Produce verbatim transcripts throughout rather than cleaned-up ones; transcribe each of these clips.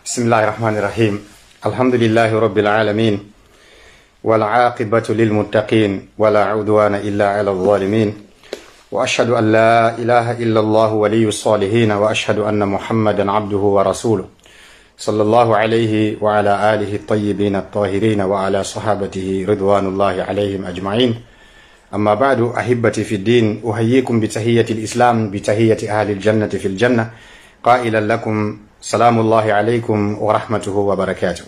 بسم الله الرحمن الرحيم الحمد لله رب العالمين والعاقبة للمتقين ولا عدوان إلا على الظالمين وأشهد أن لا إله إلا الله ولي الصالحين وأشهد أن محمدا عبده ورسوله صلى الله عليه وعلى آله الطيبين الطاهرين وعلى صحابته رضوان الله عليهم أجمعين. أما بعد أحبتي في الدين أحييكم بتحية الإسلام بتحية أهل الجنة في الجنة قائلا لكم سلام الله عليكم ورحمته وبركاته.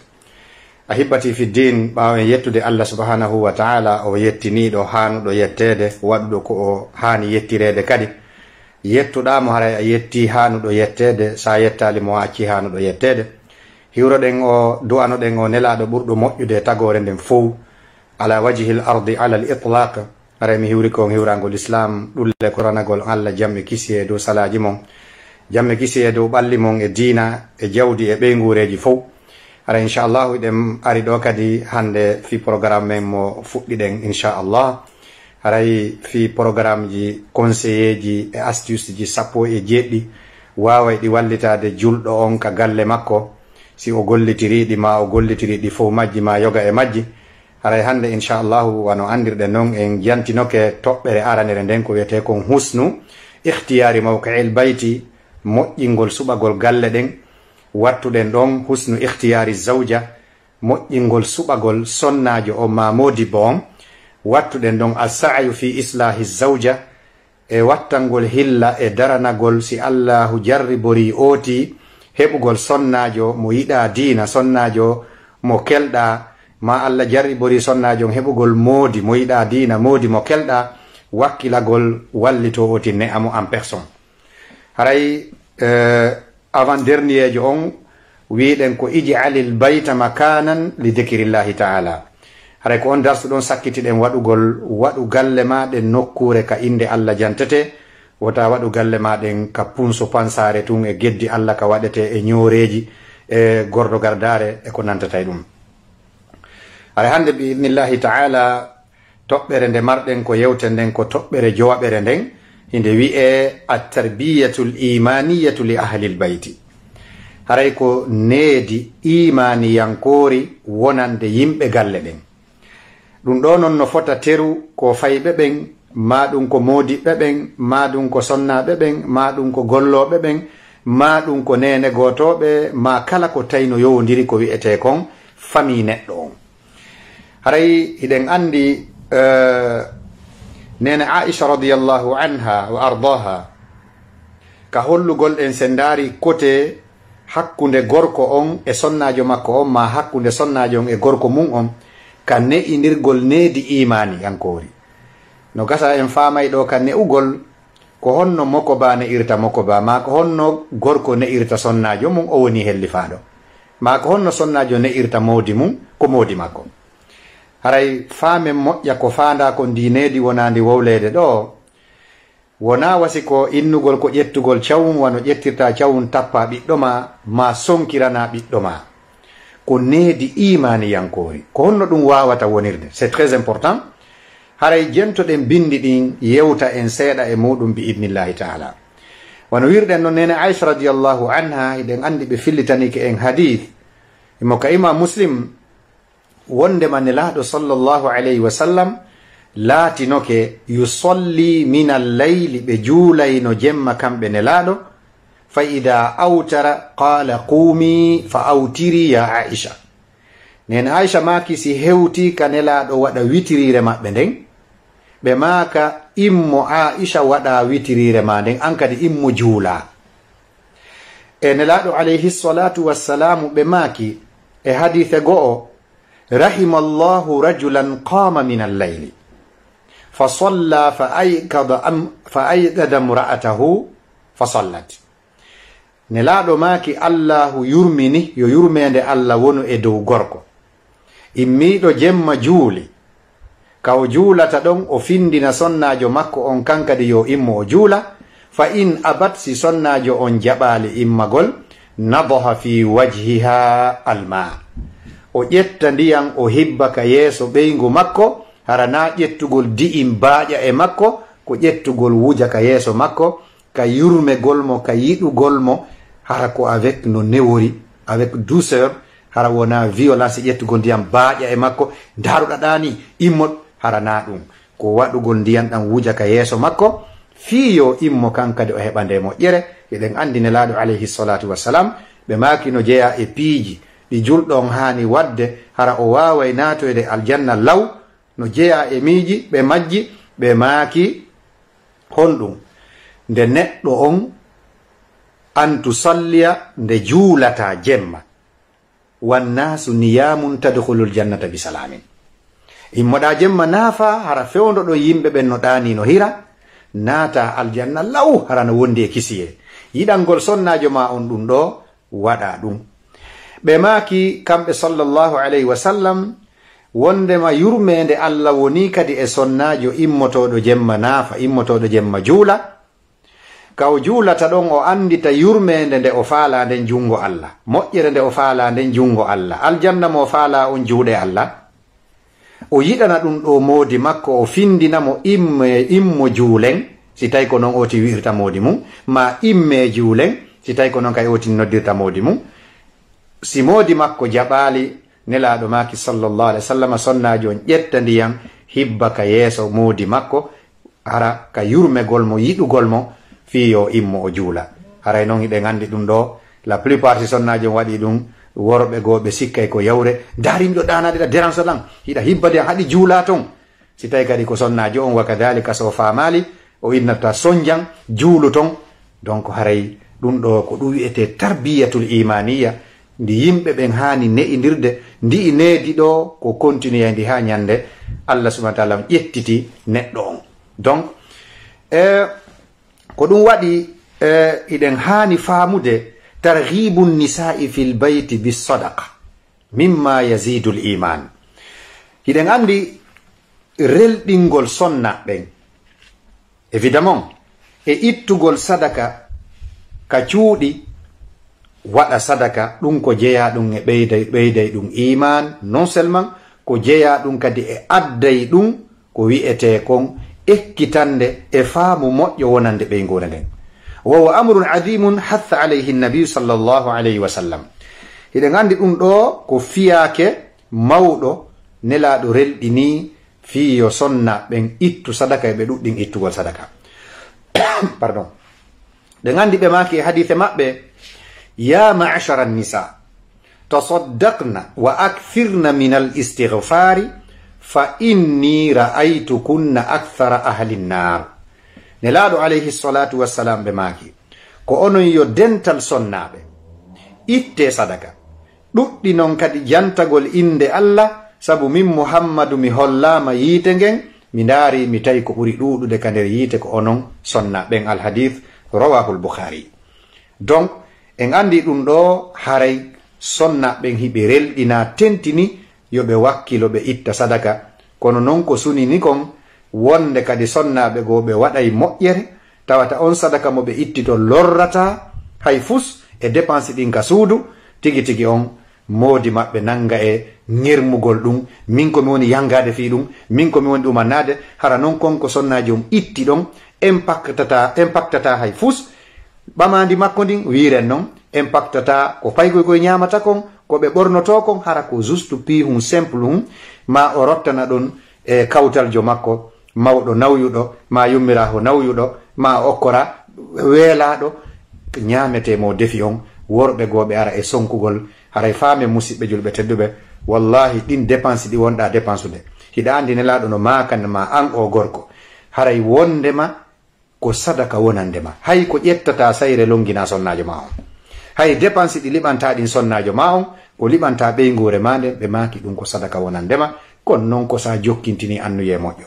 أحبتي في الدين باوين يتدي الله سبحانه وتعالى أو يتني دو هانو دو يتede waddo ko hani yettirede kadi yettudamo hara yetti hanu do yettede sa yettali mo acci hanu do yettede hiwroden o du'ano den o nelaado burdo mojjude tagore den fow ala wajhi al ardi ala al itlaq ara mi hiwri ko hiwrangol islam dulle koranagol Allah jamme kisiye do salaji mon jamme kisiye do balli mon e diina e jawdi e beygureji fow ara inshallah idem ari do kadi hande fi programme mo fuddi den inshallah haray fi programme ji conseiller ji e astuce ji sappo e jeddi wawa di wallitade juldo on ka galle makko si o gollitiri di ma o gollitiri di fo majji ma yoga e majji haray hande inshallah wano andirde non en jantinoke tobbere aranere den ko wete kon husnu ikhtiyari mawqi'il bayti moƴƴingol suɓagol galle den wattuden ɗon husnu ikhtiyari zawja moƴƴingol suɓagol sonnajo o ma modi bon wattuɗen ɗon as-sa'yu fi islahi zawja e wattangol hilla e daranagol si Allahu jarribori oti heɓugol sonnajo mo yiɗa diina sonnajo mo kelɗa ma Allah jarribori sonnajo heɓugol modi mo yiɗa diina modi mo kelɗa wakkilagol wallito oti ne'amo en personne. haray euh, avant dernier jo on wiɗen ko ij'alil bayta makanan li dhikrillahi ta'ala. haray ko on darsu ɗon sakkitiɗen waɗugol waɗu galle maɗen nokkure ka inde Allah jantete wota waɗu galle maɗen ka punso pansare tun e geddi Allah ka waɗete e ñoreji e gordo gardare e ko nantata ɗum. haray hande bi idnillahi ta'ala toɓɓere nde marɗen ko yewten nden ko toɓɓere jowaɓere nden hinde wi'e at-tarbiyatul imaniyatu li ahli al-bayti. haray ko needi imaniyankori wonande yimɓe galle ɗen ɗum ɗo non no fota teru ko fayɓe ɓen ma ɗum ko modiɓɓe ɓen ma ɗum ko sonnaɓe ɓen ma ɗum ko golloɓe ɓen ma ɗum ko nene gotoɓe ma kala ko tayno yowodiri ko wi'ete kon fami neɗɗo on. haray hiɗen andi uh, nene Aisha radiyallahu anha wa ardaha ka hollugol en sendari kote hakkunde gorko on e sonnajo makko on ma hakkunde sonnajo on e gorko mum on ka ne'inirgol needi imani yankori no gasa en famay ɗo ka ne'ugol ko honno moko ba ne'irta moko ba ma ko honno gorko ne'irta sonnajo mum o woni hellifaɗo ma ko honno sonnajo ne'irta modi mum ko modi makko. haray faamen moƴƴa ko faanda ko ndineedi wonandi wowlede ɗo wona wasi ko innugol ko ƴettugol cawum wano ƴettirta cawum tappa ɓiɗɗo ma ma sonkirana ɓiɗɗo ma ko needi imani yankori ko honno ɗum wawata wonirde c'est très important. haray jentoɗen bindi ɗin yewta en seeɗa e muɗum bi idnillahi taala wano wirɗen no nene Aisha radiyallahu anha eɗen andi ɓe fillitanike en hadith imo ka imam muslim wondema nelaɗo sallallahu alayhi wa sallam laatinoke yusolli min al-layli ɓe juulayno jemma kamɓe nelaɗo fa ida awtara qala qumi fa awtiri ya Aisha. nen Aisha maki si hewti ka nelaɗo waɗa witirire maɓɓe nden ɓe maka immo Aisha waɗa witirire ma nden an kadi immo juula e nelaɗo alayhi salatu wassalamu ɓe maki e hadithe go'o رحم الله رجلا قام من الليل فصلى فأيقظ أم فأيقظ امرأته فصلت. nelaɗo maki Allahu yurmini yo yurmede Allah wonu e dow gorko immiɗo jemma juuli kaw juulata ɗon o findina sonnajo makko on kankadi yo immo o juula fa in abat si sonnajo on jaɓali immagol nadaha fi wajhiha alma o ƴetta ndiyam o hibba ka yeeso ɓeygu makko hara na ƴettugol di'im baaƴa e makko ko ƴettugol wuja ka yeeso makko ka yurmegol mo ka yiɗugol mo hara ko avec no newori avec douceur hara wona violence ƴettugol ndiyam baaƴa e makko daruɗa ɗani immot hara na ɗum ko waɗugol ndiyam ɗam wuja ka yeeso makko fii yo immo kankade o heɓa nde moƴƴere. eɗen andi nelaɗo alayhi salatu wassalam ɓe maki no jeeya e piiji ɗi julɗon hani wadde hara o waway natoyde aljanna law no jeeya e miiji ɓe majji ɓe maaki honɗum nde neɗɗo on an tusalliya nde juulata jemma wannasu niyamun tadkhulul jannata bisalamin. immoɗa jemma naafa hara fewndo ɗo yimɓe ɓen no ɗani no hira naata aljanna law hara no wondi e kisiye yiɗangol sonnajo ma on ɗum ɗo waɗa ɗum. ɓe maaki kamɓe sallallahu alayhi wa sallam wondema yurmede Allah woni kadi e sonnajo immotoɗo jemma naafa immotoɗo jemma juula kaw juulata ɗon o andita yurmede nde o faala nden jungo Allah moƴƴere nde o faala nden jungo Allah aljanna mo faala on juuɗe Allah o yiɗana ɗum ɗo moodi makko o findinamo imme immo juulen si tawi ko noon oti wi'irta moodi mum ma imme juulen si tawi ko noon kay oti noddirta moodi mum si moodi makko jaɓaali nelaɗo maki sallallahu alaihi wasallam sonnajo on ƴetta ndiyam hibba ka yeeso moodi makko hara ka yurmegol mo yiɗugol mo fi yo immo o juula. haray noon hiɗen andi ɗum ɗo la plupart si sonnajo on waɗi ɗum worɓe goɓe sikkay ko yawre darimi ɗo ɗanade ɗa dérange lan hiɗa hibba de haɗi juula ton si tawi kadi ko sonnajo on wa kadhalika so famali o innata sonjang juulu ton. donc haray ɗum ɗo ko ɗum wiyete tarbiyatul imaniya ndi yimɓe ɓen hani ne'idirde ndi needi ɗo ko continue ndi ha ñande Allah subhanahu wa ta'ala ƴettiti neɗɗo on. donc e ko ɗum waɗi e iɗen hani faamude targhibu nisa'i fil bayti bis sadaqa mimma yazidu l iman. hiɗen andi relɗingol sonna ɓen évidemment e ittugol sadaka ka cuuɗi waɗa sadaka ɗum ko jeeya ɗum e ɓeyday ɓeyday ɗum iman non seulement ko jeeya ɗum kadi e adday ɗum ko wi'ete kon ekkitande e faamu moƴƴo wonande ɓeygore nden. wawa amrun adimun hatha alayhi nabiyu sallallahu alayhi wa sallam. hiɗen andi ɗum ɗo ko fiyake mawɗo nelaɗo relɗini fiyo sonna ɓen ittu sadaka e ɓe ɗuɗɗin ittugol sadaka pardon. ɗe andi ɓe maki e hadithe maɓɓe ya ma'ashara nisa tasaddaqna wa akthirna min al istighfari fa inni ra'aytukunna akthara ahli nnar. nelaɗo alayhi salatu wassalam ɓe maki ko onon yo dental sonnaɓe itte sadaka ɗuɗɗi non kadi jantagol inde Allah sabu min Muhammadu mi hollama yiite ngen mi ndaari mi tawi ko ɓuri ɗuɗude ka nder yiite ko onon sonnaɓen. al hadith rawahul Bukhari. donc en andi ɗum ɗo haray sonnaɓen hiɓe relɗina tentini yoɓe wakkilo ɓe itta sadaka kono noon ko sunini kon wonde kadi sonnaɓe goo ɓe waɗay moƴƴere tawata on sadaka mo ɓe itti to lorrata hay fus e dépense ɗin ka suudu tigi tigi on moodi maɓɓe nanga e ñirmugol ɗum min komi woni yangade fi ɗum min komi woni ɗumannade hara noon konko sonnaji on itti ɗon impactata impactata hay fus ɓamandi makko ndin wiren noon impactata ko paygoy koye ñamata kon ko ɓe ɓornoto kon hara ko juste pi hum simple hum ma o rottana ɗon e kawtaljo makko mawɗo nawyuɗo ma yummiraho nawyuɗo ma okkora weelaɗo ñamete mo defi on worɓe goɓe ara e sonkugol haray faame musidɓe julɓe tedduɓe wallahi ɗin dépense ɗi wonɗa dépense ude hiɗa andi nelaɗo no makanne ma an o gorko haray wondema ko sadaka wonandema hay ko ƴettata sayre longina sonnajo ma on hay dépense ɗi liɓanta ɗin sonnajo ma on ko liɓanta ɓeygure ma nden ɓe maki ɗum ko sadaka wonandema kono noon ko sa jokkintini annuye moƴƴo.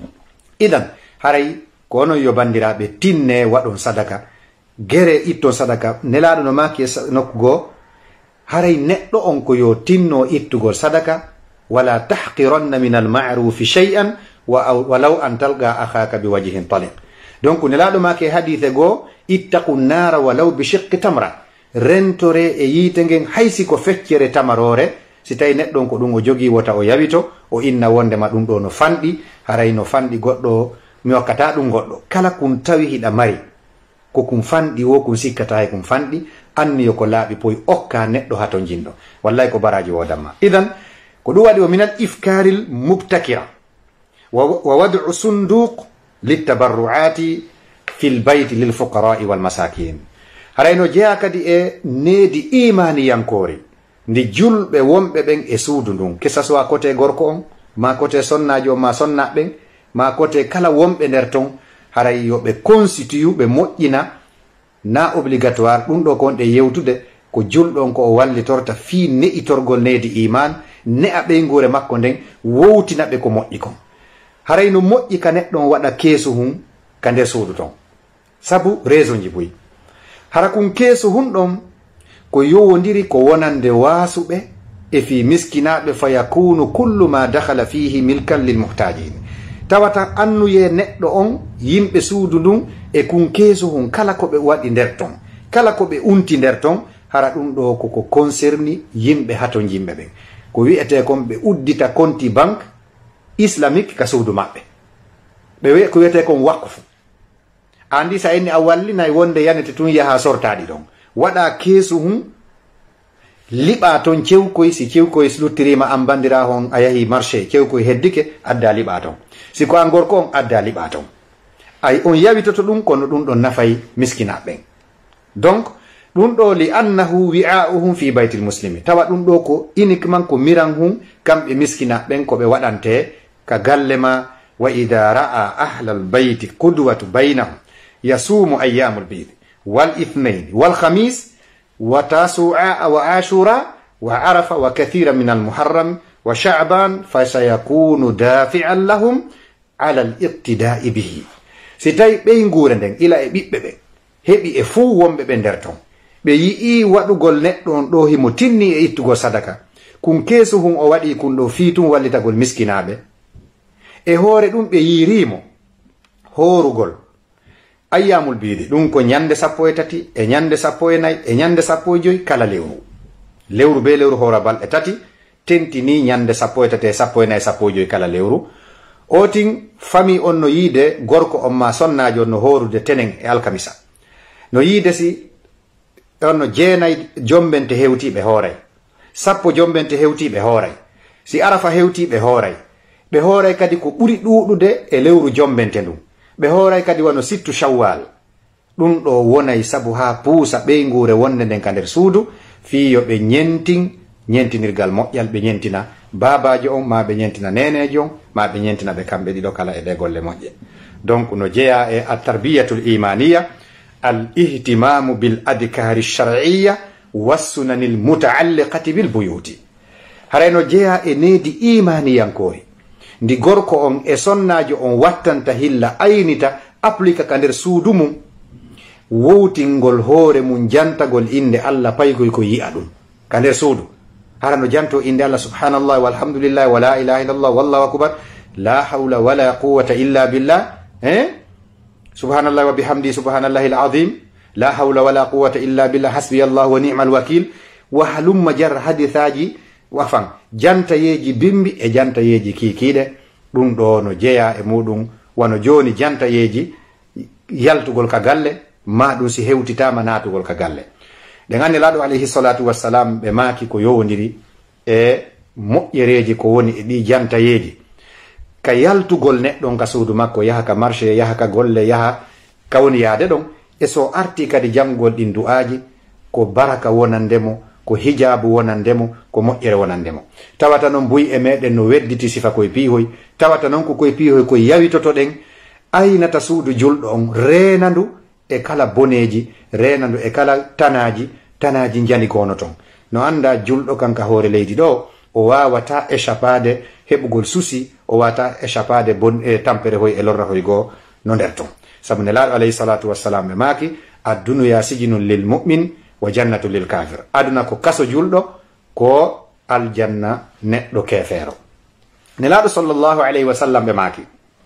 idan haray ko onon yo bandiraɓe tinne waɗon sadaka gere itton sadaka nelaɗo no maki nokku goo haray neɗɗo on ko yo tinno ittugol sadaka wala tahqiranna min alma'rufi shay'an walaw an talqa akhaka biwajhin taliq. donc nelaɗo maki hadithe goo ittaqu nara walaw bi shiqqi tamra rentore e yiite ngen haysi ko feccere tamarore si tawi neɗɗon ko ɗum o jogii wota o yawito o inna wondema ɗum ɗo no fanɗi haray no fanɗi goɗɗo mi hokkata ɗum goɗɗo kala kun tawi hiɗa mari ko kum fanɗi wo kum sikkata e kum fanɗi anniyo ko laaɓi poy okka neɗɗo hato jinɗo wallahi ko baraji wodamma idan ko ɗum waɗi o minal ifkaril mubtakira wa wad'u sunduq litabarruati fi lbayti lilfuqarai walmasakin harayno jeeya kadi e needi imaniyankori ndi julɓe wonɓe ɓen e suudu ndun que ça soit côté gorko on ma côté sonnajo on ma sonnaɓe ɓen ma côté kala wonɓe nder ton haray yo ɓe constitue ɓe moƴƴina na obligatoire ɗum ɗo kon ɗe yewtude ko julɗon ko o wallitorta fi ne'itorgol needi iman ne'a ɓeygure makko nden wowtina ɓe ko moƴƴi kon haray no moƴƴi ka neɗɗon waɗa keesu hun ka nder suudu ton sabu raison ji boyi hara kun keesu hun ɗon ko yowodiri ko wonande waasuɓe e fi miskinaɓe fa yakunu kullu ma dakhala fihi milkan lil muhtajin tawata annuye neɗɗo on yimɓe suudu ndun e kun keesu hun kala ko ɓe waɗi nder ton kala ko ɓe unti nder ton hara ɗum ɗo koko concerni yimɓe haton yimɓe ɓen ko wiyete kon ɓe uddita konti banque islamique ka suudu maɓɓe ɓe ko wiyete kon wakfu andi sa inni a wallinay wonde yanete tun yaha sortaɗi ɗon waɗa keesu hun liɓa ton cewkoy si cewkoy luttirima an bandira hon a yahi marché cewkoy heddike adda liɓa ton si ko an gorko on adda liɓa ton ay on yawitoto ɗum kono ɗum ɗon nafay miskinaɓen donc ɗum ɗo li annahu wi'a'uhum fi baytil muslimi tawa ɗum ɗo ko uniquement ko miran hum kamɓe miskinaɓen ko ɓe waɗante ka galle ma wa ida ra'a ahla albayti qudwatu baynahum yasumu ayyamul bid wal ithnain wal khamis wa tasu'a wa ashura wa arafa wa kathira min al muharram wa sha'ban fa sayakunu dafi'an lahum ala al iqtida'i bihi si tawi ɓey nguure nden ila e ɓiɓɓe ɓe heɓi e fuu wonɓe ɓe nder ton ɓe yi'i waɗugol neɗɗo on ɗo himo tinni e ittugol sadaka kun keesu hun o waɗi kun ɗo fiitum wallitagol miskinaɓe e hoore ɗum ɓe yirimo horugol ayyamul biidi ɗum ko ñande sappo e tati e ñande sappo e nayyi e ñande sappo e joyi kala lewru lewru be lewru hoora balɗe tati tentini ñande sappo e tati e sappo e nayyi sappo e joyi kala lewru otin fami on no yiide gorko on ma sonnajo on no horude tenen e alkamisa no yiide si on no jeenayi jombente hewtiɓe hooray sappo jombente hewtiɓe hooray si arafa hewtiɓe hooray ɓe hooray kadi ko ɓuri ɗuɗude e lewru jombente ndun ɓe hooray kadi wano sittu shawwal ɗum ɗo wonay sabu ha puusa ɓeygure wonde nden ka nder suudu fiyo ɓe ñentin ñentinirgal moƴƴal ɓe ñentina babajo on ma ɓe ñentina nenejo on ma ɓe ñentina ɓe kamɓe ɗiɗo kala e ɗe golle moƴƴe donc no jeeya e at-tarbiyatul imaniya al ihtimamu bil adkari shar'iyya wassunani l mutaalliqati bil buyuti haray no jeeya e needi imaniyankori ndi gorko on e sonnajo on wattanta hilla aynita applica ka nder suudu mum wowtingol hoore mum jantagol inde Allah paygoy ko yi'a ɗum ka nder suudu hara no janto inde Allah subhanallah walhamdulillah wa la ilaha illallah wallahu akbar la hawla wala quwwata illa billah eh subhanallah wa bihamdi subhanallahi alazim la hawla wala quwwata illa billah hasbiyallah wa ni'mal wakil wa halumma jar hadithaji wafan jantayeji bimbi e jantayeji kikiɗe ɗum ɗo no jeeya e muɗum wano joni jantayeji yaltugol ka galle ma ɗum si hewtitama natugol ka galle ɗe gandi laɗo alayhi salatu wassalam ɓe maaki ko yowodiri e moƴƴereji ko woni e ɗi jantayeji ka yaltugol neɗɗon ka suudu makko yaha ka marché yaha ka golle yaha ka woni yaade ɗon e so arti kadi jamgol ɗin du'aji ko baraka wonandemo ko hijabu wonandemo ko moƴƴere wonandemo tawata noon buy e meɗen no wedditi sifa koye piihoy tawata noon ko koye piihoy koye yawitoto ɗen aynata suudu julɗo on renandu e kala boneji renandu e kala tanaji tanaji janigono ton no anda julɗo kanka hoore leydi ɗo o wawata échappade heɓugol susi o wawata échappade bon e tampere hoy e lorra hoy goo no nder ton sabu ne laaɗo alayhi salatu wassalam ɓe maaki addunuya sijinun lil mu'min wa jannatu lil kafir aduna ko kaso julɗo ko aljanna neɗɗo kefeero ne laaɗo sallllahu alayhi wa sallam ɓe maaki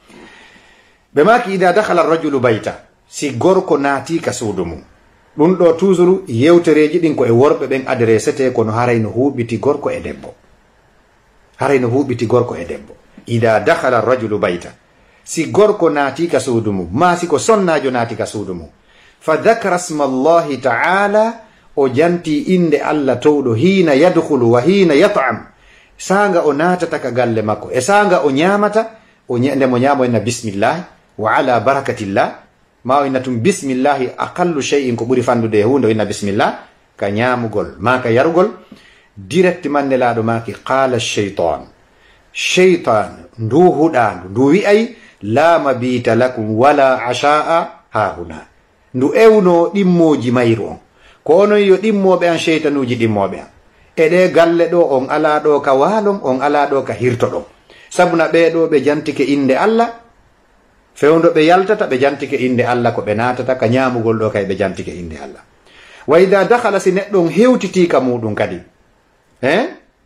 ɓe maaki ida dakhala rajulu bayta si gorko naati ka suudu mum ɗum ɗo toujours yewtereji ɗin ko e worɓe ɓen adressete kono haray no huɓiti gorko e debbo haray no huɓiti gorko e debbo ida dakhala rajulu bayta si gorko naati ka suudu mum ma si ko sonnajo naati ka suudu mum fa dhakara isma allahi ta'ala o janti inde Allah towɗo hina yadkhulu wa hina yat'am sanga o natata ka galle makko e sanga o nyamata o nyande mo nyamo inna bismillah wa ala barakatillah ma inna tum bismillah aqallu shay'in ko buri fandude hunde inna bismillah ka nyamugol ma ka yarugol direct mande laado maki qala ash-shaytan shaytan ndu hudandu ndu wi ay la mabita lakum wala asha'a ha huna ndu ewno dimmoji mayru on ko onon yo dimmobe an shaytanuji dimmobe an e de galle do on ala do ka walon on ala do ka hirto do sabuna be do be jantike inde Allah fewndo be yaltata be jantike inde Allah ko be natata ka nyamugol do kay be jantike inde Allah wa idha dakhala si neddon hewtiti ka mudun kadi eh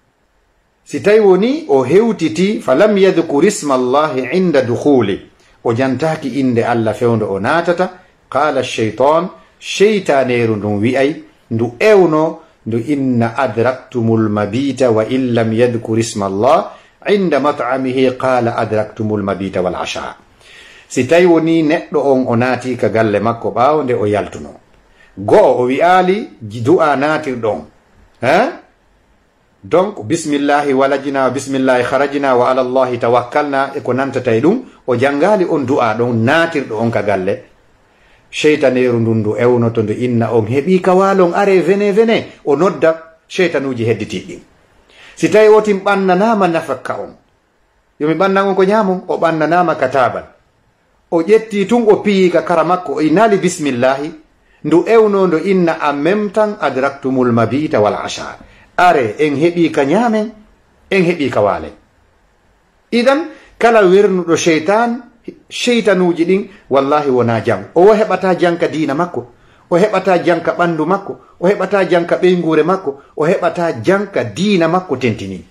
si tay woni o hewtiti falam yadhkur isma Allah inda dukhuli o jantaki inde Allah fewndo o natata qala ash-shaytan shaytaneru dum wi'ay ndu ewno ndu inna adraktumul mabita wa in lam yadhkur isma Allah inda mat'amihi qala adraktumul mabita wal asha si tay woni neddo on o nati ka galle makko baawde o yaltuno go o wi'ali du'a natir don ha donc bismillahi walajina bismillahi kharajina wa ala Allah tawakkalna e ko nanta tay dum o jangali on du'a don natirdo on ka galle sheytaneru ndundu ewno to ndu inna on hebi kawalon are vene vene o nodda sheytanuji hedditi din si tay wotim bannanama nafakka on yomi bannan on ko nyamo o bannanama kataban o jetti tun o piyi ka kara makko o inali bismillahi ndu ewno ndo inna en même temps adraktumul mabita wal asha are en hebi ka nyamen en hebi ka wale idan kala wernudo sheytan sheytanuji din wallahi wona jang o hebata janka diina makko o hebata janka bandu makko o hebata janka beengure makko o hebata janka diina makko tentini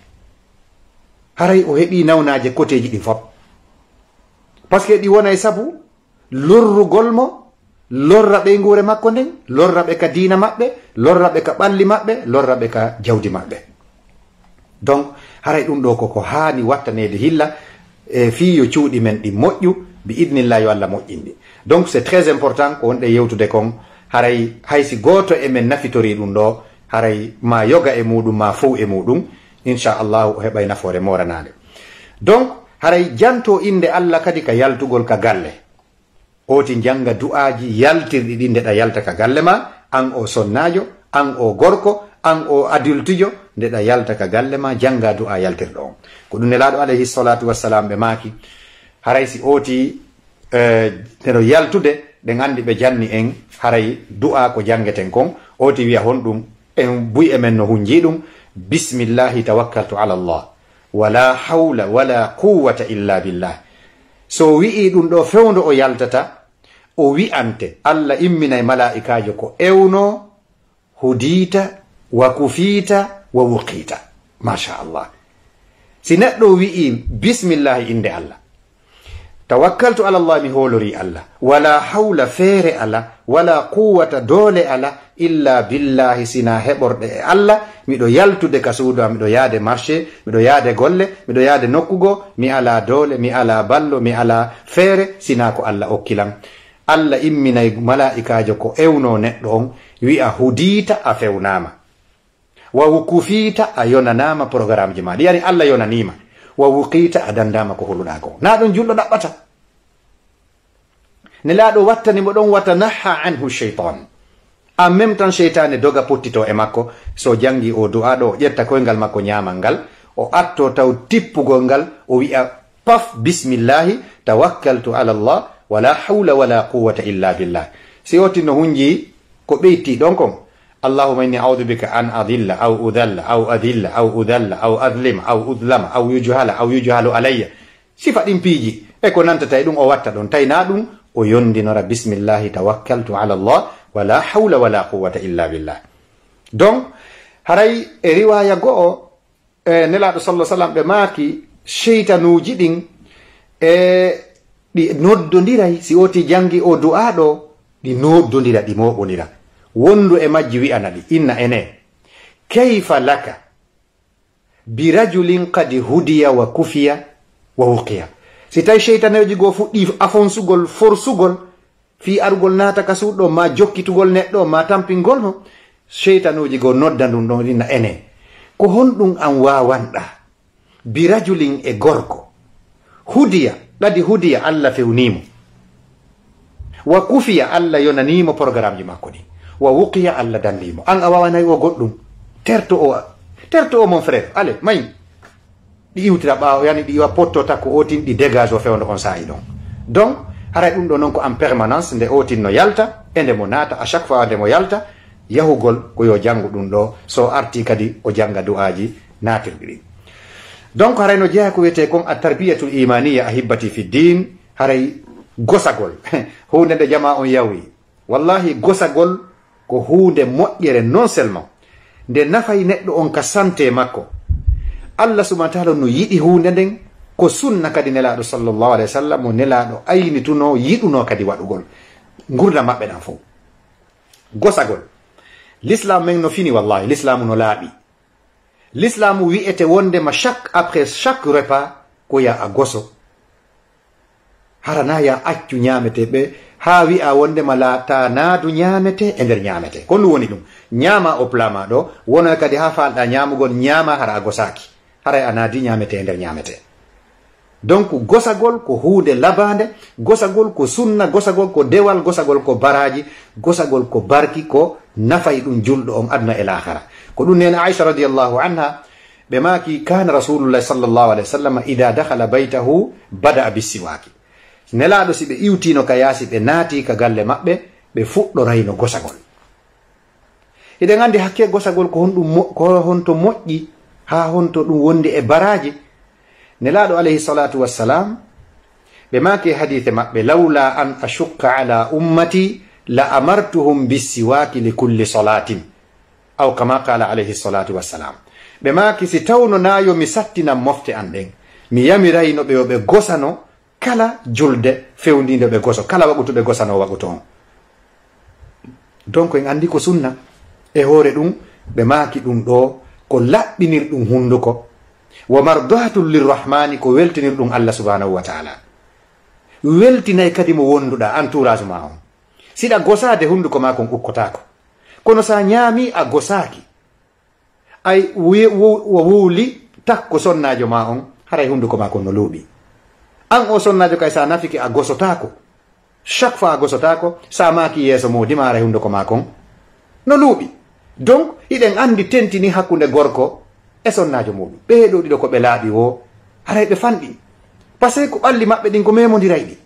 haray o hebi nawnaje koteji din fop parce que di wona e sabu lorrugol mo lorra beengure makko den lorra be ka diina mabbe lorra be ka balli mabbe lorra be ka jawdi mabbe donc haray dum do ko ko haani wattanede hilla e fiyo cuudi men di moƴƴu bi idnillahi walla moƴƴindi donc c'est très important ko wonde yewtude kon haray haysi goto e men nafitori dum do haray ma yoga e mudum ma fou e mudum inchallah o hebay nafoore moranade donc haray janto inde Allah kadi ka yaltugol ka galle oti janga du'aji yaltirdi di ndeda yalta ka galle ma an o sonnajo an o gorko an o adultijo ndeda yalta ka galle ma janga du'a yaltirdo on ko dum nelaado alayhi salatu wassalam be maki haray si oti euh tero yaltude de ngandi be janni en haray du'a ko jangeten kon oti wi'a hondum en buy emen no hunji dum bismillahi tawakkaltu ala Allah wala hawla wala quwwata illa billah so wi'i dum do fewndo o yaltata o wi'ante Allah immina e malaikajo ko ewno hudita wa kufita wa wuqita masha Allah si neddo wi'i bismillah inde Allah tawakkaltu ala Allah mi holori Allah wala hawla fere ala wala quwwata dole ala illa billahi sina heborde e Allah mido yaltude ka suudo mido yaade marché mido yaade golle mido yaade nokkugo mi ala dole mi ala ballo mi ala fere sina ko Allah okkilan Allah imminay malaikajo ko ewno neddo on wi'a hudita a fewnama wa wukufita a yonanama programme ji ma yani Allah yonanima wa wuqita a dandama ko holuda ko na don juldo dabbata ne laado wattani mo don watanaha anhu shaytan en même temps shaytan doga pottito e makko so jangi o du'a do jetta koyngal makko nyamal ngal o atto taw tippugol ngal o wi'a paf bismillah tawakkaltu ala Allah wala hawla wala quwwata illa billah si oti no hunji ko beyti don kon اللهم إني أعوذ بك أن أضل أو أذل أو أذل أو أذل أو أظلم أو أظلم أو يجهل أو يجهل علي صفة بيجي إكو نانتا تايدون أو واتا دون تاينادون ويندي نرى بسم الله توكلت على الله ولا حول ولا قوة إلا بالله دون هراي رواية غو نلا صلى الله عليه وسلم بماكي شيطانو جدين di noddondiray si oti jangi o du'a do di noddondira di mo'onira wondu e majji wi'ana di inna ene kayfa laka bi rajulin qad hudiya wa kufiya wa wuqiya si tay shaytanaji go fuddi afonsugol forsugol fi arugol naata ka suuɗo ma jokkitugol neɗɗo ma tampingol no sheytanuji go nodda ɗum ɗon rina ene ko honɗum an wawanɗa bi rajulin e gorko hudiya ɗadi hudiya Allah fewnimo wa kufiya Allah yonanimo programme ji makko ɗi wa wuqiya Allah dallimo an a wawanayi o goɗɗum terto o terto o mon frère ale mayi ɗi iwtira ɓawo yani ɗi iwa potto takko otin ɗi dégage o fewndo on saayi ɗon donc haray ɗum ɗo noon ko en permanence nde otin no yalta e nde mo naata à chaque fois nde mo yalta yahugol ko yo janngu ɗum ɗo so arti kadi o janga du'aji natirɗi ɗi donc haray no jeeya ko wiyete kon a tarbiyatul imaniya ahibbati fi din haray gosagol hunde nde jama on yawi wallahi gosagol ko hunde moƴƴere non seulement nde nafay neɗɗo on ka santé makko Allah subhanahu wa ta'ala no yiɗi hunde nden ko sunna kadi nelaɗo sallallahu alaihi wasallam mo nelaɗo aynituno yiɗuno kadi waɗugol gurda maɓɓe ɗan fof gosagol l'islam men no fini wallahi l'islam no laaɓi l'islam wi'ete wondema chaque après chaque repas ko ya a goso harana ya accu ñamete ɓe ha wi'a wondema laata naadu ñamete e nder ñamete ko ɗum woni ɗum ñama o plama ɗo wono kadi ha falɗa ñamugol ñama hara a gosaki haray a naadi ñamete e nder ñamete donc gosagol ko hunde labande gosagol ko sunna gosagol ko dewal gosagol ko baraji gosagol ko barki ko nafay ɗum julɗo on aduna e lahara ko ɗum nene Aisha radiyallahu anha ɓe maki kana rasulullah sallallahu alaihi wasallam ida dakhala baytahu bada bisiwaki nelaɗo si ɓe iwtino ka yaasi ɓe naati ka galle maɓɓe ɓe fuɗɗorayno gosagol eɗen andi hakke gosagol ko honɗum ko honto moƴƴi ha honto ɗum wondi e baraji nelaɗo alayhi salatu wassalam ɓe maki hadithe maɓɓe lawla an ashukka ala ummati la amartuhum bisiwaki li kulli salatin aw kama qala alayhi salatu wassalam ɓe maki si tawno nayo mi sattinan mofte an ɗen mi yamirayno ɓe yo ɓe gosano kala julde fewndinde ɓe goso kala waɓutu ɓe gosano waɓuto on donc en andi ko sunna e hoore ɗum ɓe maaki ɗum ɗo ko laɓɓinir ɗum hunduko wa mardatul lirrahmani ko weltinir ɗum Allah subhanahu wa ta'ala weltinay kadi mo wonduɗa entourage ma on siɗa gosade hunduko ma kon ukkotako kono sa ñaami a gosaki ay wo wuuli takko sonnajo ma on haray hunduko ma kon no luuɓi an o sonnajo kay sa nafiki a gosotako chaque fois a gosotako sa maki yeeso modima haray hunduko ma kon no luuɓi donc iɗen andi tentini hakkunde gorko e sonnajo muɗum ɓeeɗo ɗiɗo ko ɓe laaɓi wo haray ɓe fanɗi par ce que ko ɓalli maɓɓe ɗin ko memodiray ɗi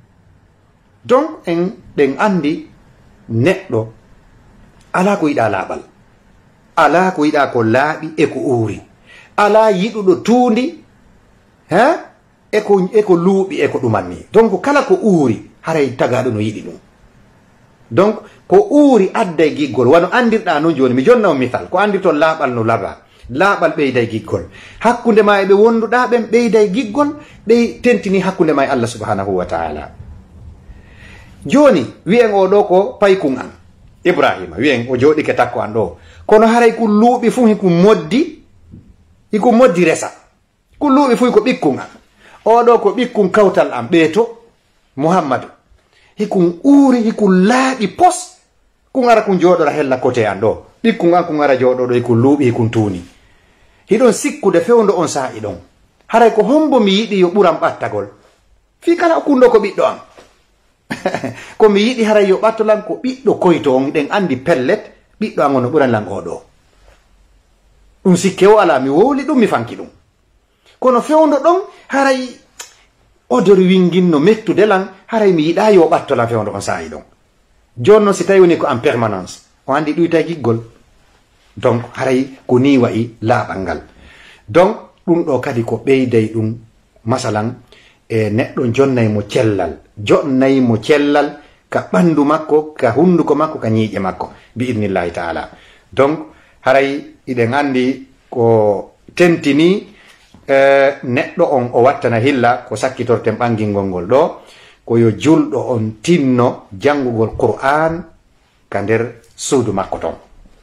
donc en ɗen andi neɗɗo ala ko yiɗa laaɓal ala ko yiɗa ko laaɓi e ko uuri ala yiɗuɗo tuundi ha eko eko luuɓi eko ɗumanni donc kala ko uuri haray tagaɗo no yiɗi ɗum donc ko uuri adday giggol wano andirɗa noon joni mi jonna on misal ko andirton laaɓal no laba laaɓal ɓeyday giggol hakkunde ma e ɓe wonduɗa ɓen ɓeyday giggol ɓey tentini hakkunde ma e Allah subhanahu wa ta'ala joni wi'en o ɗo ko paykun an Ibrahima wi'en o joɗike takko an ɗo kono haray ko luuɓi fu hiku moddi hiku moddi resa ko luuɓi fu ko ɓikkun an oɗo ko ɓikkun kawtal am ɓeeto Muhammadu hikun uuri hikun laaɓi pos kun ara kun jooɗora hella côté an ɗo ɓikkun an kun ara jooɗoɗo hikun luuɓi hikun tuuni hiɗon sikkude fewndo on saa'i ɗon haray ko hombo mi yiɗi yo ɓuran ɓattagol fi kala okunɗo ko ɓiɗɗo am ko mi yiɗi haray yo ɓattolan ko ɓiɗɗo koyto on ɗen andi pellet ɓiɗɗo an ono ɓuran lan oɗo ɗum sikke o ala mi wowli ɗum mi fanki ɗum kono fewndo ɗon haray odori winginno mettude lan haray mi yiɗa yo ɓattolan fewndo on saa'i ɗon jonno si tawi woni ko en permanence o andi ɗuyta giggol donc haray ko ni wayi laaɓal ngal donc ɗum ɗo kadi ko ɓeyday ɗum masalan e neɗɗo jonnaymo cellal jonnaymo cellal ka ɓandu makko ka hunduko makko ka ñiiƴe makko bi idnillahi taala donc haray iɗen andi ko tentini Uh, neɗɗo on o wattana hilla ko sakkitorten ɓangingol ngol ɗo ko yo julɗo on tinno janngugol qur'an ka nder suudu makko ton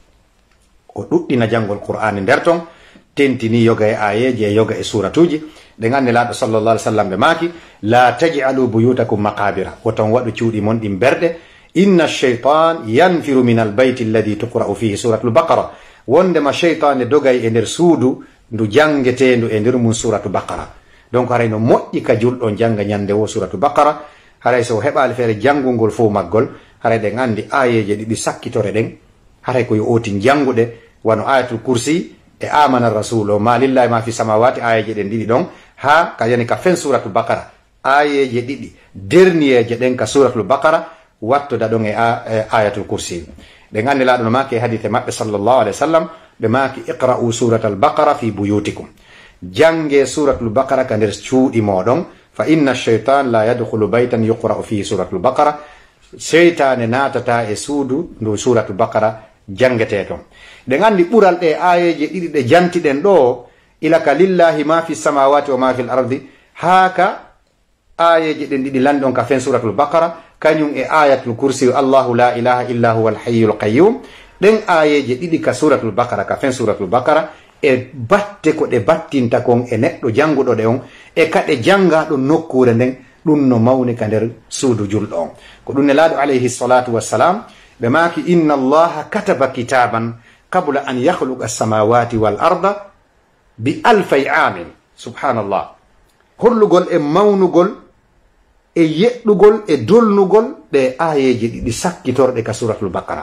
o ɗuɗɗina janngol qur'an nder ton tentini yoga e ayeji e yoga e suratuji ɗe ganndi laaɗo sallallah alih sallam ɓe maaki la taj'alu buyutakum maqabira woton waɗu cuuɗi mon ɗin berɗe inna cheytan yanfiru min albayti alladi tuqra'u fihi suratul baqara wondema cheytane dogay e nder suudu ndu jangetendu e nder mum suratu baqara donc haray no moƴƴi ka julɗo janga ñande wo suratu baqara haray so heɓali feere jangugol fo maggol haray ɗen andi ayeje ɗiɗi sakkitore ɗen haray koyo oti janguɗe wano ayatul kursi e amana rasul o ma lillahi ma fi samawati ayeje ɗen ɗiɗi ɗon ha ka yani ka fen suratul baqara ayeje ɗiɗi dernieje ɗen ka suratul baqara wattoda ɗon e ayatul kursi ɓe gandi laaɗo no maki e hadithe maɓɓe sallllahu alih wa sallam ɓe maki iqra'u suratal baqara fi buyutikum jange suratul baqara ka nder cuuɗi moɗon fa inna cheytan la yadkhulu baytan yuqra'u fihi suratul baqara cheytane natata e suudu ndu suratul baqara jangete ton ɗe gandi ɓural ɗe ayeje ɗiɗi ɗe jantiɗen ɗo ilaka lillahi ma fi samawati wa ma fi l ardi haka ayeje ɗen ɗiɗi landi on ka fen suratul baqara kañum e ayatul kursi allahu la ilaha illa huwa alhayyul qayyum ɗen ayeje ɗiɗi ka suratul baqara ka fen suratul baqara e batte ko ɗe battinta kon e neɗɗo janguɗo ɗe on e kaɗe jangaɗo nokkure nden ɗum no mawni ka nder suudu julɗo on ko ɗum ne laaɗo alayhi salatu wassalam ɓe maki inna allaha kataba kitaban qabla an yahluqa alsamawati wal arda bi alfay amin subhanallah hollugol e mawnugol e yeɗɗugol e dolnugol ɗe ayeji ɗiɗi sakkitorɗe ka suratul baqara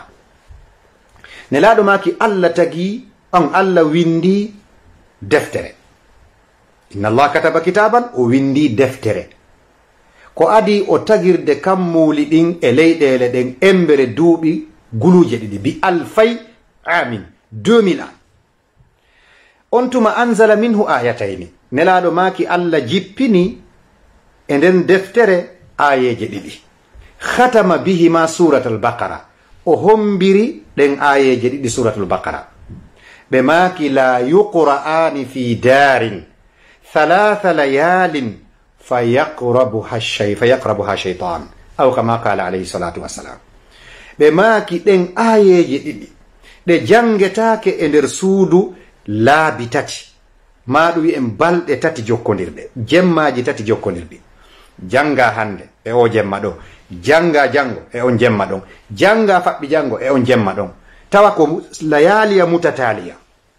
ne laaɗo maki allah tagi on allah windi deftere inna allah kataba kitaban o windi deftere ko adi o tagirde kammuli ɗin e leyɗele ɗen embere duuɓi guluje ɗiɗi bi alfay amin deux mille ans on tuma anzala minhu ayatayni nelaɗo maki allah jippini e nden deftere ayeje ɗiɗi khatama bihima suratul baqara o hombiri ɗen ayeje ɗiɗi suratul baqara ɓe maki la yuqra'ani fi darin thalatha layalin fayaqrabuha shay fayaqrabuha shaytan aw kama qala alayhi salatu wassalam ɓe maki ɗen ayeje ɗiɗi ɗe jangetake e nder suudu laabi tati maɗum en balɗe tati jokkodirɗe jemmaji tati jokkodirɗi janga hande e o jemma ɗo janga jango e on jemma ɗon janga faɓɓi jango e on jemma ɗon tawa ko layaliya mutataliya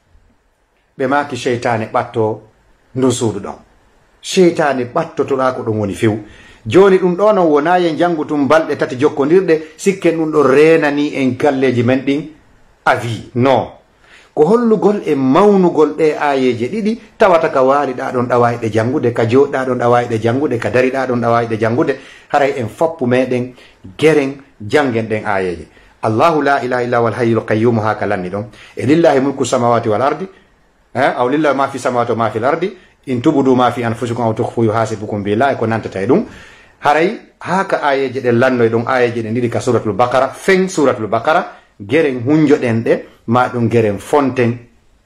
ɓe maki cheytane ɓatto ndun suudu ɗon cheytane ɓattotoɗa ko ɗum woni few joni ɗum ɗo non wonayen jangu tum balɗe tati jokkodirɗe sikken ɗum ɗo renani en galleji men ɗin avi non ko hollugol e mawnugol ɗe ayeje ɗiɗi tawata ka waaliɗa ɗon ɗawayiɗe jangude ka joɗɗa ɗon ɗawayiɗe jangude ka dariɗa ɗon ɗawayiɗe jangude haray en foppu meɗen geren jangen ɗen ayeje allahu la ilaha illa wal hayyul qayyum ha ka lanni ɗon e lillahi mulku samawati wal ardi aw lillahi ma fi samawati wa ma fi l ardi in tubudu ma fi anfusikum aw tukhfu yuhasibukum billahi ko nantata e ɗum haray haka ayeje ɗen lannoye ɗon ayeje ɗen ɗiɗi ka suratul baqara fen suratul baqara geren hunjoɗen ɗe ma ɗum geren fonten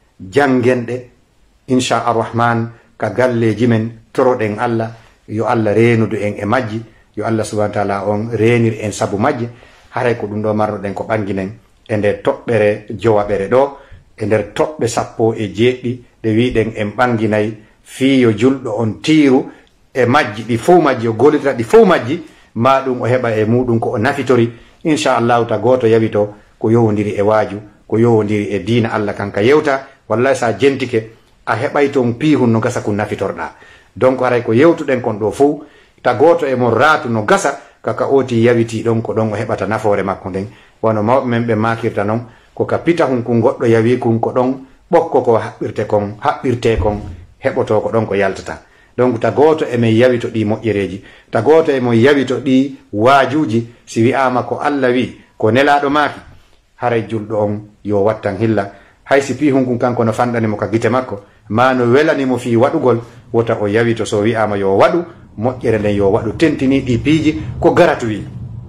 jangenɗe insha arrahman ka galleji men toroɗen allah yo allah renudu en e majji yo allah subahana taala on renir en saabu majji haray ko ɗum ɗo marnoɗen ko ɓangguinen e nder toɓɓere jowaɓere ɗo e nder toɓɓe sappo e jeeɗɗi ɗe wiɗen en ɓangguinayi fiyo julɗo on tiiru e majji ɗi fof majji o golitira ɗi fof majji ma ɗum o heɓa e muɗum ko o nafitori inchallahu ta goto yawito ko yowodiri e waaju ko yowodiri e diina allah kanka yewta wallahi sa jentike a heɓay toon piihun no gasa ko nafitorɗa donc haray ko yewtuɗen kon ɗo fof ta goto e mon raatu no gasa kaka oti yawiti ɗon ko ɗon o heɓata nafoore makko nden wono mawɓe men ɓe makirta noon ko ka pita hun kun goɗɗo yawi kun ko ɗon ɓokko ko haɓɓirte kon haɓɓirte kon heɓoto ko ɗon ko yaltata donc ta goto emen yawito ɗi moƴƴereji ta goto emon yawito ɗi waajuji si wi'ama ko allah wi ko nelaɗo maaki haray julɗo on yo wattan hilla haysi pihun kun kanko no fanɗanimo ka gite makko ma no welanimo fi waɗugol wota o yawito so wi'ama yo waɗu moƴƴere nden yo waɗu tentini ɗi piiji ko garatu wi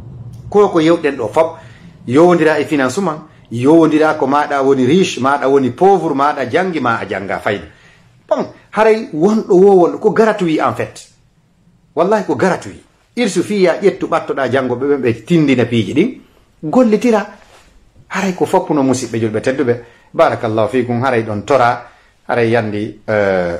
ko ko yewɗen ɗo fop yowodira e finance man yowodira ko maɗa woni riche maɗa woni pauvre maɗa jangi ma a janga fayda bon haray wonɗo wowol ko garatu wi en fait wallahi ko garatu wi il suffit ya ƴettu ɓattoɗa jango ɓe ɓe tindina piiji ɗin gollitira haray ko foppuno musidɓe julɓe tedduɓe barakallahu fikum haray ɗon tora haray yandi uh,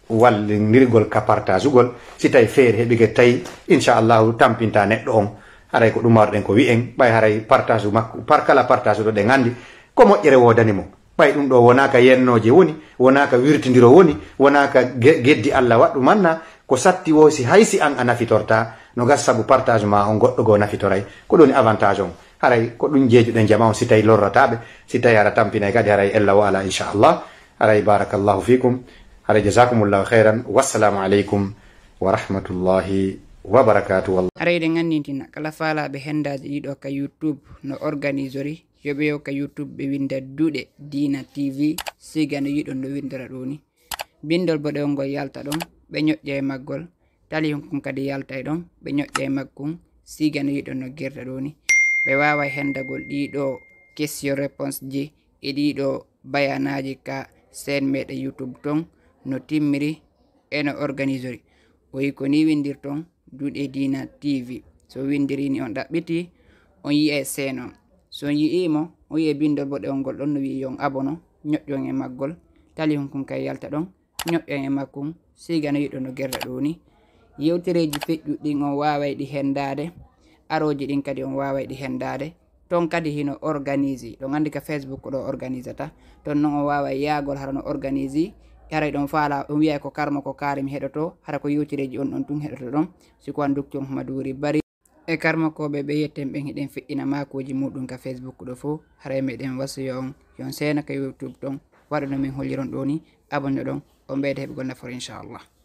wallindirgol ka partage ugol si tawi feere heɓi ke tawi inchallahu tampinta neɗɗo on haray ko ɗum marɗen ko wi'en ɓay haray partage makko par kala partage ɗo ɗe gandi ko moƴƴere wodani mo ɓay ɗum ɗo wonaka yennoje woni wonaka wirtidiro woni wonaka geddi Allah waɗɗu manna ko satti wo si haysi an a nafitorta no gas sabu partage ma on goɗɗo go nafitoray ko ɗoni avantage on haray ko ɗum jeejuɗen jama on si tawi lorrataɓe si tawi ara tampinay kadi haray ella wo ala inchallah haray barakallahu fikum haray jasakumullahu khairan wassalamu aleykum wa rahmatullahi wa barakatuh. Haray ɗen gandintina kala faalaɓe hendaji ɗiɗo ka YouTube no organisori yoɓe yo ka YouTube ɓe winda duuɗe Dina T V siga no yiɗon no windira ɗo ni bindol boɗewngol yalta ɗon ɓe ñoƴƴa e maggol tali hunkum kadi yalta e ɗon ɓe ñoƴƴa e maggum siga no yiɗon no girda ɗo ni ɓe wawa hendagol ɗiɗo question réponse ji e ɗiɗo bayanaji ka sen meɗe YouTube ton no timmiri e no organisori o yi ko ni windirton duuɗe Dina T V so windiri ni on ɗaɓɓiti on yi'e senon so on yi'imo on yi'e bindol boɗewngol ɗon no wi yon abono ñoƴƴon e maggol tali hunkum kay yalta ɗon ñoƴƴon e makkum siga no yiɗo no gerda ɗo ni yewtereji feƴƴuɗɗin on waway ɗi hendade aroji ɗin kadi on waway ɗi hendade ton kadi hino organise ɗon andi ka Facebook ɗo organisata ton noon on waway yaagol hara no organise haray ɗon faala on wiya ko karma ko kaari mi heɗoto hara ko yewtereji on ɗon tun heɗoto ɗon siko an docteur Mamadoury Bari e karma koɓe ɓe yetten ɓen hiɗen feƴƴina makoji muɗum ka Facebook ɗo fo haray meɗen wasiyo on yon sena ka YouTube ton waɗa no min holliron ɗo ni abonne ɗon on ɓeyde heɓugol nafoore inchallah.